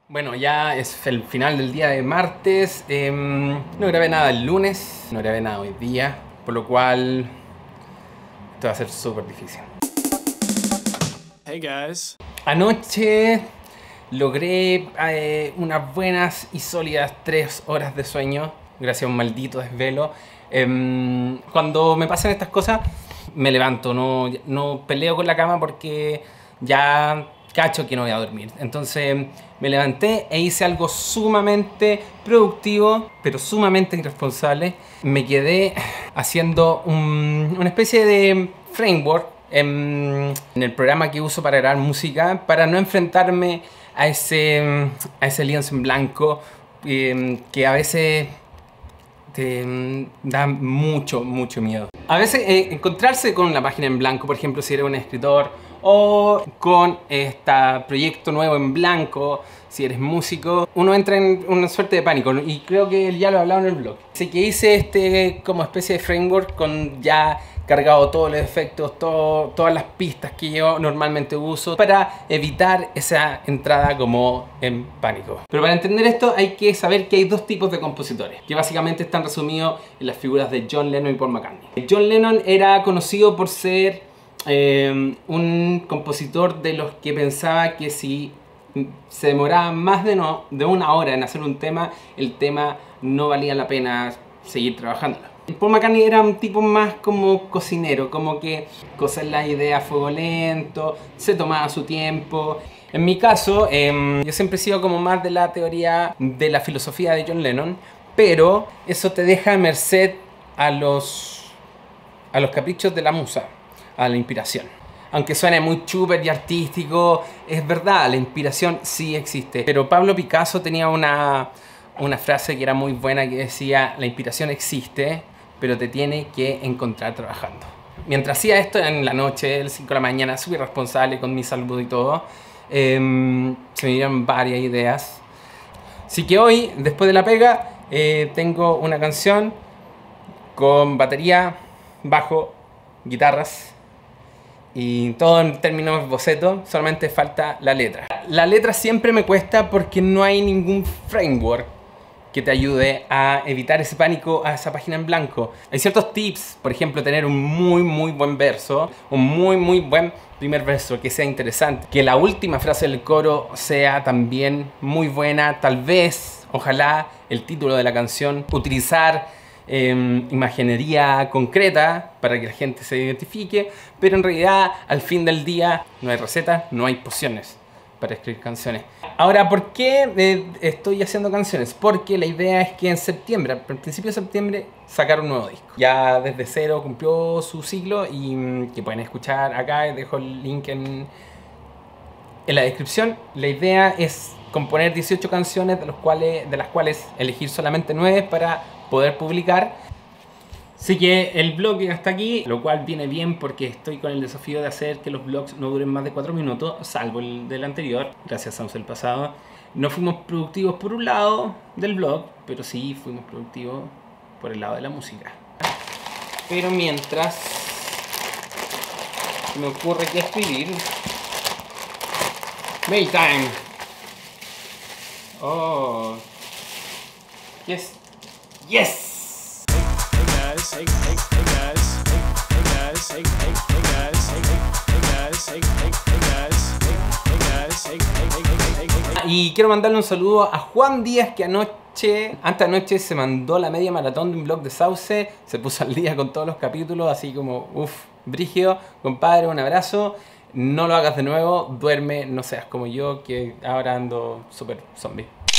Bueno, ya es el final del día de martes. No grabé nada el lunes, no grabé nada hoy día, por lo cual esto va a ser súper difícil. Hey guys. Anoche logré unas buenas y sólidas 3 horas de sueño, gracias a un maldito desvelo. Cuando me pasan estas cosas, me levanto, no peleo con la cama porque ya cacho que no voy a dormir. Entonces me levanté e hice algo sumamente productivo, pero sumamente irresponsable. Me quedé haciendo una especie de framework en el programa que uso para grabar música, para no enfrentarme a ese lienzo en blanco que a veces te da mucho miedo. A veces encontrarse con la página en blanco, por ejemplo, si eres un escritor, o con este proyecto nuevo en blanco, si eres músico, uno entra en una suerte de pánico, y creo que ya lo he hablado en el blog. Así que hice como especie de framework con ya cargado todos los efectos, todas las pistas que yo normalmente uso para evitar esa entrada como en pánico. Pero para entender esto hay que saber que hay dos tipos de compositores, que básicamente están resumidos en las figuras de John Lennon y Paul McCartney. John Lennon era conocido por ser un compositor de los que pensaba que si se demoraba más de una hora en hacer un tema, el tema no valía la pena seguir trabajándolo. Paul McCartney era un tipo más como cocinero, como que cocer la idea a fuego lento, se tomaba su tiempo. En mi caso, yo siempre he sido como más de la teoría de la filosofía de John Lennon, pero eso te deja a merced a los caprichos de la musa, a la inspiración. Aunque suene muy chúper y artístico, es verdad, la inspiración sí existe. Pero Pablo Picasso tenía una frase que era muy buena, que decía: la inspiración existe, pero te tiene que encontrar trabajando. Mientras hacía esto en la noche, a las 5 de la mañana, súper responsable con mi salud y todo, se me dieron varias ideas. Así que hoy, después de la pega, tengo una canción con batería, bajo, guitarras y todo en términos boceto, solamente falta la letra. La letra siempre me cuesta porque no hay ningún framework que te ayude a evitar ese pánico a esa página en blanco. Hay ciertos tips, por ejemplo, tener un muy buen verso, un muy buen primer verso que sea interesante, que la última frase del coro sea también muy buena, tal vez, ojalá, el título de la canción, utilizar imaginería concreta para que la gente se identifique, pero en realidad al fin del día no hay recetas, no hay pociones para escribir canciones. Ahora, ¿por qué estoy haciendo canciones? Porque la idea es que en septiembre, al principio de septiembre, sacar un nuevo disco. Ya Desde Cero cumplió su ciclo y que pueden escuchar acá, dejo el link en la descripción. La idea es componer 18 canciones, de las cuales elegir solamente 9 para poder publicar. Así que el blog llega hasta aquí, lo cual viene bien porque estoy con el desafío de hacer que los blogs no duren más de 4 minutos, salvo el del anterior, gracias a el pasado. No fuimos productivos por un lado del blog, pero sí fuimos productivos por el lado de la música. Pero mientras me ocurre que escribir. Mail time. Oh. Yes. Yes. Hey guys. Hey guys. Hey guys. Hey guys. Hey guys. Hey guys. Y quiero mandarle un saludo a Juan Díaz, que anteanoche se mandó la media maratón de un blog de Sauce, se puso al día con todos los capítulos, así como brígido, compadre, un abrazo. No lo hagas de nuevo, duerme, no seas como yo, que ahora ando súper zombie.